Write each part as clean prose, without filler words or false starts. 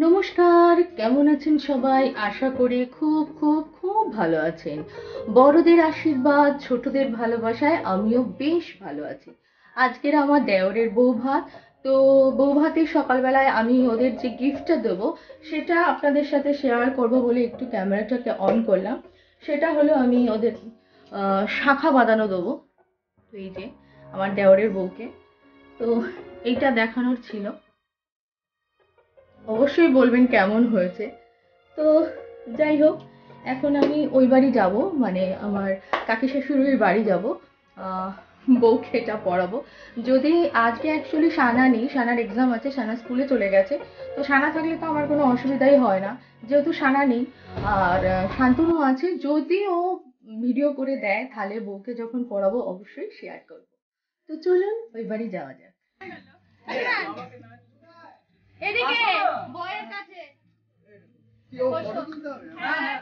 নমস্কার, কেমন আছেন সবাই? আশা করি খুব খুব খুব ভালো আছেন। বড়দের আশীর্বাদ, ছোটদের ভালোবাসায় আমিও বেশ ভালো আছি। আজকের আমার দেওরের বৌভাত। তো বৌভাতের সকালবেলায় আমি ওদের যে গিফটটা দেবো সেটা আপনাদের সাথে শেয়ার করব বলে একটু ক্যামেরাটাকে অন করলাম। সেটা হলো আমি ওদের শাঁখা বাঁধানো দেবো। তো এই যে আমার দেওরের বউকে, তো এইটা দেখানোর ছিল। অবশ্যই বলবেন কেমন হয়েছে। তো যাই হোক, এখন আমি ওই বাড়ি যাব, মানে আমার কাকি শাশুড়ির বাড়ি যাব। আহ, বউকে এটা পড়াবো। যদি আজকে অ্যাকচুয়ালি সানা নেই, সানার এক্সাম আছে, সানা স্কুলে চলে গেছে। তো সানা থাকলে তো আমার কোনো অসুবিধাই হয় না, যেহেতু সানা নেই। আর শান্তনু আছে, যদি ও ভিডিও করে দেয় তাহলে বউকে যখন পড়াবো অবশ্যই শেয়ার করবো। তো চলুন ওই বাড়ি যাওয়া যাক। এদিকে বউয়ের কাছে বসো। হ্যাঁ,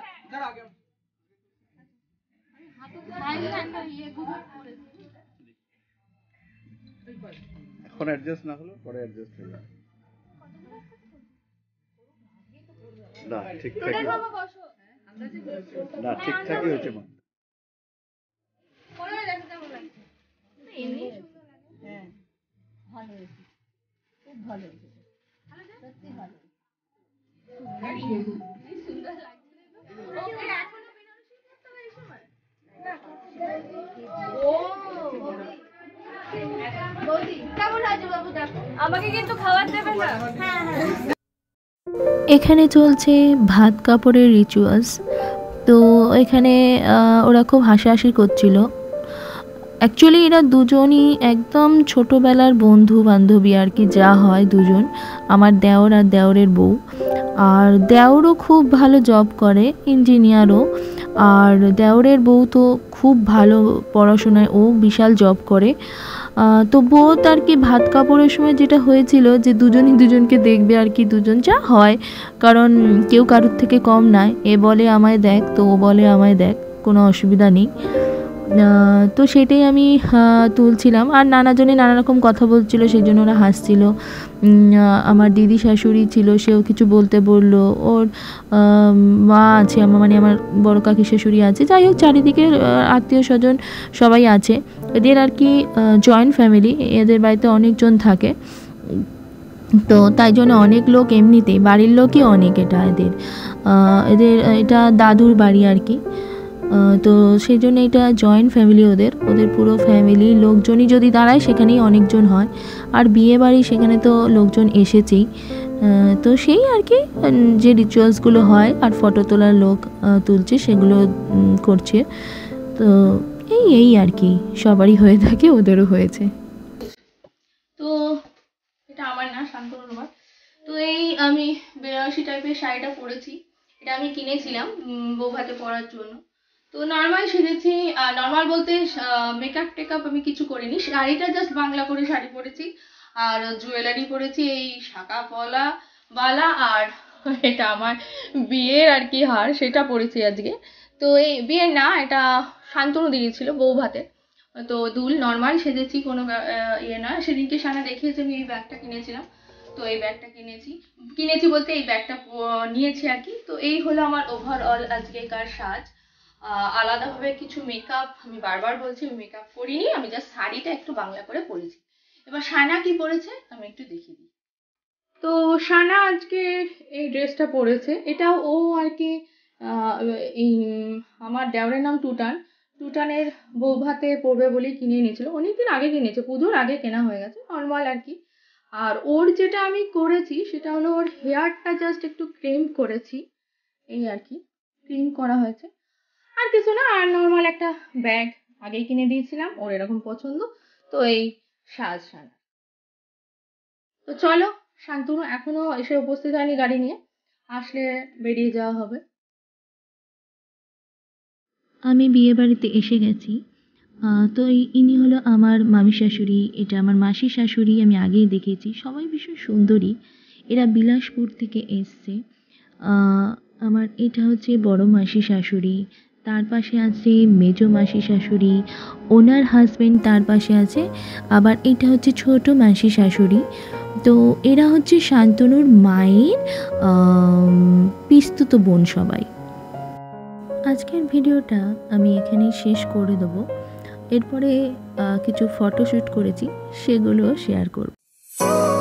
এখন অ্যাডজাস্ট না হলো পরে অ্যাডজাস্ট হয়ে যাবে। না ঠিকঠাকই, না ঠিকঠাকই হয়েছে মা। হ্যাঁ, ভালো হয়েছে, খুব ভালো হয়েছে, সত্যি ভালো। সুন্দর লাগছে। ওকে এখনো বেনারসি পরতে হয় এই সময়? ও বৌদি কেমন হয়েছে বাবু? দেখো আমাকে কিন্তু খাবার দেবে না। হ্যাঁ হ্যাঁ। এখানে চলছে ভাত কাপড়ের রিচুয়ালস। তো এখানে ওরা খুব হাসাহাসি করছিল। অ্যাকচুয়ালি এরা দুজনই একদম ছোটোবেলার বন্ধু বান্ধবী আর কি, যা হয় দুজন, আমার দেওর আর দেওরের বউ। আর দেওরও খুব ভালো জব করে, ইঞ্জিনিয়ারও। আর দেওরের বউ তো খুব ভালো পড়াশোনায়, ও বিশাল জব করে। তো বোধ আর কি ভাত কাপড়ের সময় যেটা হয়েছিল যে দুজনই দুজনকে দেখবে আর কি, দুজন যা হয়, কারণ কেউ কারোর থেকে কম নয়। এ বলে আমায় দেখ, তো ও বলে আমায় দেখ, কোনো অসুবিধা নেই। তো সেটাই আমি তুলছিলাম, আর নানাজনে নানা রকম কথা বলছিল, সেই জন্য ওরা হাসছিল। আমার দিদি শাশুড়ি ছিল, সেও কিছু বলতে বললো। ওর মা আছে, আমার মানে আমার বড় কাকি শাশুড়ি আছে। যাই হোক, চারিদিকে আত্মীয় স্বজন সবাই আছে। এদের আর কি জয়েন্ট ফ্যামিলি, এদের বাড়িতে অনেকজন থাকে। তো তাই জন্য অনেক লোক, এমনিতেই বাড়ির লোকই অনেক। এটা এদের এটা দাদুর বাড়ি আর কি। তো সেই জন্য এটা জয়েন্ট ফ্যামিলি, ওদের পুরো ফ্যামিলি লোকজনই যদি দাঁড়ায় সেখানেই অনেকজন হয়। আর বিয়ে বাড়ি, সেখানে তো লোকজন এসেছেই। তো সেই আর কি যে রিচুয়ালসগুলো হয়, আর ফটো তোলার লোক তুলছে, সেগুলো করছে। তো এই আর কি সবারই হয়ে থাকে, ওদেরও হয়েছে। তো এটা আমার না, শান্তনুর আমার। তো এই আমি বেনারসি টাইপের শাড়িটা পরেছি। এটা আমি কিনেছিলাম বৌভাতে পরার জন্য। তো নর্মাল সেজেছি, নর্মাল বলতে মেকআপ টেকআপ আমি কিছু করিনি। শাড়িটা জাস্ট বাংলা করে শাড়ি পরেছি, আর জুয়েলারি পরেছি, এই শাঁখা পলা বালা, আর এটা আমার বিয়ের আর কি হার, সেটা পরেছি আজকে। তো এই বিয়ের না, এটা শান্তনু দিয়েছিল বৌভাতে। তো দুল নর্মাল সেজেছি, কোনো ইয়ে না। সেদিনকে সানা দেখিয়েছে আমি এই ব্যাগটা কিনেছিলাম। তো এই ব্যাগটা কিনেছি বলতে এই ব্যাগটা নিয়েছি আর কি। তো এই হলো আমার ওভারঅল আজকেকার সাজ। আলাদাভাবে কিছু মেকআপ, আমি বারবার বলছি আমি মেকআপ করিনি, আমি জাস্ট শাড়িটা একটু বাংলা করে পরেছি। এবার সানা কি পরেছে আমি একটু দেখিয়ে দিই। তো সানা আজকে এই ড্রেসটা পরেছে, এটাও ও আর কি এই আমার দেওরের নাম টুটান, টুটানের বৌভাতে পরবে বলেই কিনে নিয়েছিল। অনেকদিন আগে কিনেছে, পুজোর আগে কেনা হয়ে গেছে, নর্মাল আর কি। আর ওর যেটা আমি করেছি সেটা হলো ওর হেয়ারটা জাস্ট একটু ক্রিম করেছি, এই আর কি, ক্রিম করা হয়েছে, আর কিছু না। আর নর্মাল একটা ব্যাগ আগেই কিনে দিয়েছিলাম, ওর এরকম পছন্দ। তো এই সানা। তো চলো, শান্তনু এখনো এসে উপস্থিত হয়নি গাড়ি নিয়ে, আসলে বেরিয়ে যাওয়া হবে। আমি বিয়ে বাড়িতে এসে গেছি। তো ইনি হলো আমার মামি শাশুড়ি, এটা আমার মাসি শাশুড়ি, আমি আগেই দেখেছি, সবাই ভীষণ সুন্দরী। এরা বিলাসপুর থেকে এসছে। আমার এটা হচ্ছে বড় মাসি শাশুড়ি, তার পাশে আছে মেজো মাসি শাশুড়ি, ওনার হাজবেন্ড তার পাশে আছে। আবার এটা হচ্ছে ছোট মাসি শাশুড়ি, তো এরা হচ্ছে শান্তনুর মায়ের পিস্তুত বোন সবাই। আজকের ভিডিওটা আমি এখানেই শেষ করে দেবো। এরপরে কিছু ফটোশ্যুট করেছি, সেগুলো শেয়ার করব।